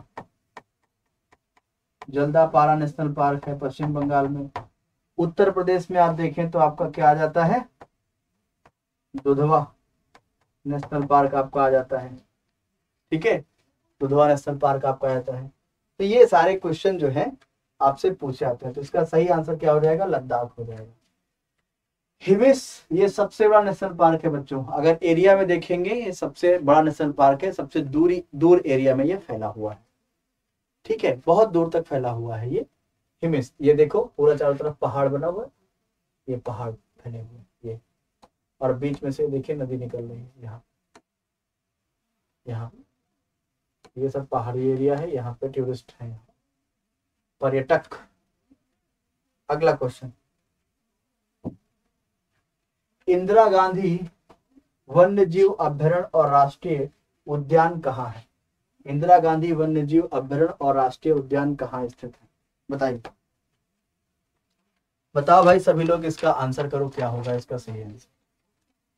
जल्दापारा नेशनल पार्क है पश्चिम बंगाल में। उत्तर प्रदेश में आप देखें तो आपका क्या आ जाता है, दुधवा नेशनल पार्क आपका आ जाता है, ठीक है, दुधवा नेशनल पार्क आपका आ जाता है। तो ये सारे क्वेश्चन जो है आपसे पूछे जाते हैं, तो इसका सही आंसर क्या हो जाएगा, लद्दाख हो जाएगा। हिमिस ये सबसे बड़ा नेशनल पार्क है बच्चों, अगर एरिया में देखेंगे ये सबसे बड़ा नेशनल पार्क है, सबसे दूरी दूर एरिया में ये फैला हुआ है, ठीक है, बहुत दूर तक फैला हुआ है ये हिमिस। ये देखो पूरा चारों तरफ पहाड़ बना हुआ है, ये पहाड़ फैले हुए हैं ये, और बीच में से देखिए नदी निकल रही है यहाँ, यहाँ ये सब पहाड़ी एरिया है, यहाँ पे टूरिस्ट है, पर्यटक। अगला क्वेश्चन, इंदिरा गांधी वन्य जीव अभ्यारण्य और राष्ट्रीय उद्यान कहाँ है? इंदिरा गांधी वन्य जीव अभ्यारण्य और राष्ट्रीय उद्यान कहाँ स्थित है, बताइए। बताओ भाई सभी लोग, इसका आंसर करो, क्या होगा इसका सही आंसर,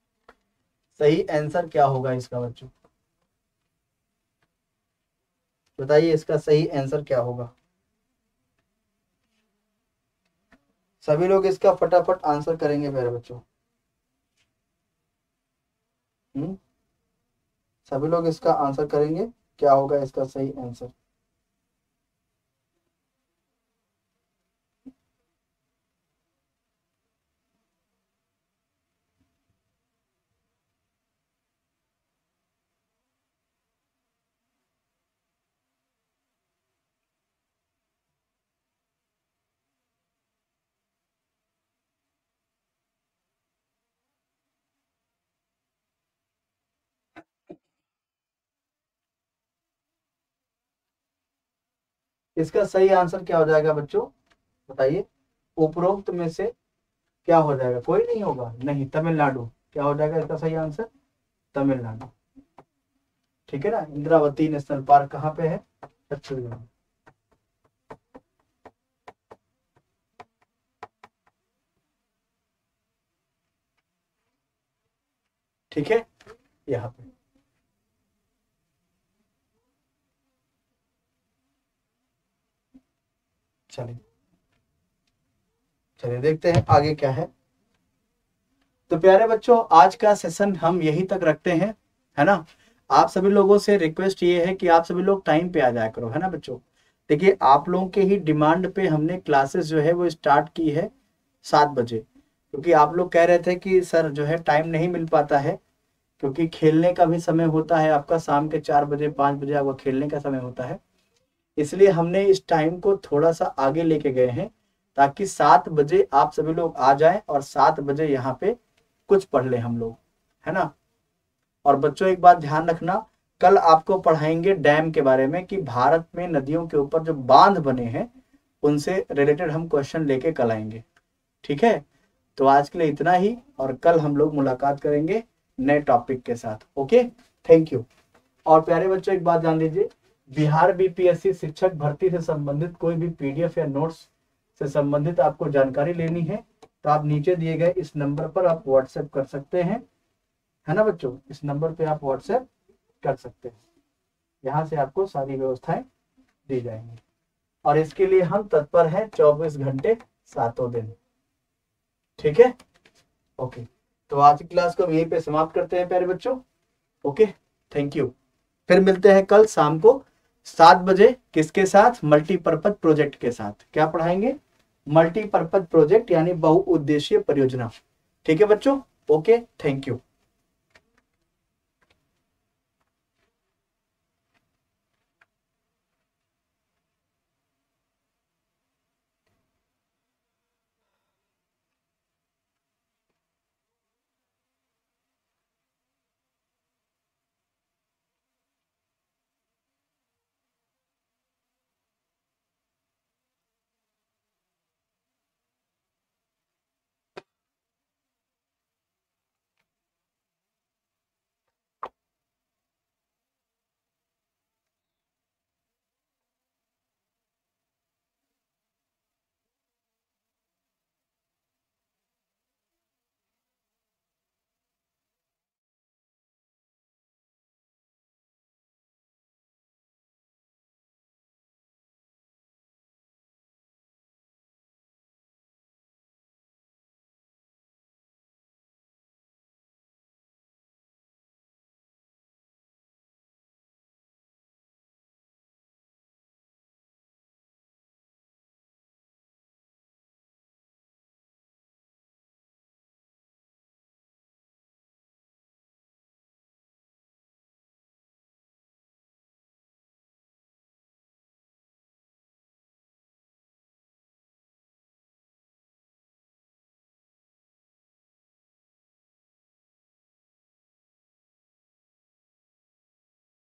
सही आंसर क्या होगा इसका बच्चों। बताइए इसका सही आंसर क्या होगा। सभी लोग इसका फटाफट आंसर करेंगे मेरे बच्चों। हम्म सभी लोग इसका आंसर करेंगे, क्या होगा इसका सही आंसर। इसका सही आंसर क्या हो जाएगा बच्चों, बताइए। उपरोक्त में से क्या हो जाएगा, कोई नहीं होगा, नहीं, तमिलनाडु। क्या हो जाएगा इसका सही आंसर, तमिलनाडु। ठीक है ना। इंद्रावती नेशनल पार्क कहाँ पे है, छत्तीसगढ़ में। ठीक है, यहाँ पे। चलिए चलिए देखते हैं आगे क्या है। तो प्यारे बच्चों, आज का सेशन हम यहीं तक रखते हैं, है ना। आप सभी लोगों से रिक्वेस्ट ये है कि आप सभी लोग टाइम पे आ जाया करो, है ना बच्चों। देखिए, आप लोगों के ही डिमांड पे हमने क्लासेस जो है वो स्टार्ट की है सात बजे, क्योंकि आप लोग कह रहे थे कि सर जो है टाइम नहीं मिल पाता है, क्योंकि खेलने का भी समय होता है आपका, शाम के चार बजे पाँच बजे आपका खेलने का समय होता है। इसलिए हमने इस टाइम को थोड़ा सा आगे लेके गए हैं, ताकि सात बजे आप सभी लोग आ जाएं और सात बजे यहाँ पे कुछ पढ़ ले हम लोग, है ना। और बच्चों एक बात ध्यान रखना, कल आपको पढ़ाएंगे डैम के बारे में, कि भारत में नदियों के ऊपर जो बांध बने हैं उनसे रिलेटेड हम क्वेश्चन लेके कल आएंगे। ठीक है, तो आज के लिए इतना ही, और कल हम लोग मुलाकात करेंगे नए टॉपिक के साथ। Okay, thank you. और प्यारे बच्चों एक बात जान लीजिए, बिहार बीपीएससी शिक्षक भर्ती से संबंधित कोई भी पीडीएफ या नोट्स से संबंधित आपको जानकारी लेनी है तो आप नीचे दिए गए इस नंबर पर आप व्हाट्सएप कर सकते हैं, है ना बच्चों। इस नंबर पे आप व्हाट्सएप कर सकते हैं, यहाँ से आपको सारी व्यवस्थाएं दी जाएंगी। और इसके लिए हम तत्पर हैं चौबीस घंटे सातों दिन। ठीक है, ओके। तो आज की क्लास को हम यहीं पे समाप्त करते हैं प्यारे बच्चों। Okay, thank you. फिर मिलते हैं कल शाम को सात बजे, किसके साथ, मल्टीपर्पज प्रोजेक्ट के साथ। क्या पढ़ाएंगे, मल्टीपर्पज प्रोजेक्ट यानी बहुउद्देशीय परियोजना। ठीक है बच्चों, ओके, थैंक यू।